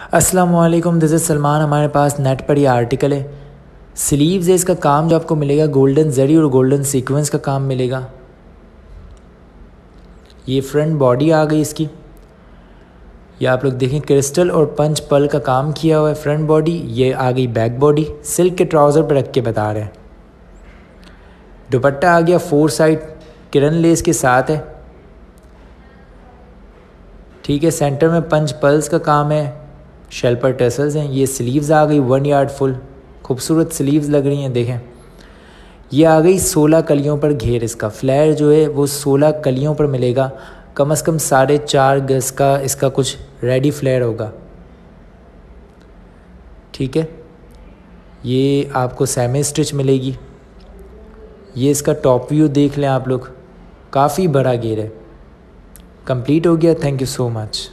अस्सलामुअलैकुम, this is Salman. हमारे पास net पर ये आर्टिकल है। स्लीव्स है, इसका काम जो आपको मिलेगा गोल्डन जरी और गोल्डन सीक्वेंस का काम मिलेगा। ये फ्रंट बॉडी आ गई इसकी। ये आप लोग देखें क्रिस्टल और पंच पल का काम किया हुआ है फ्रंट बॉडी। ये आ गई बैक बॉडी, सिल्क के ट्राउज़र पर रख के बता रहे हैं। दुपट्टा आ गया 4 साइड किरण लेस के साथ है, ठीक है। सेंटर में पंच पल्स का काम है, शेल पर टेसल्स हैं। ये स्लीव्स आ गई 1 यार्ड फुल, खूबसूरत स्लीव्स लग रही हैं। देखें ये आ गई 16 कलियों पर घेर। इसका फ्लेयर जो है वो 16 कलियों पर मिलेगा। कम से कम 4.5 गज का इसका कुछ रेडी फ्लेयर होगा, ठीक है। ये आपको सेमी स्टिच मिलेगी। ये इसका टॉप व्यू देख लें आप लोग, काफ़ी बड़ा घेर है। कंप्लीट हो गया। Thank you so much.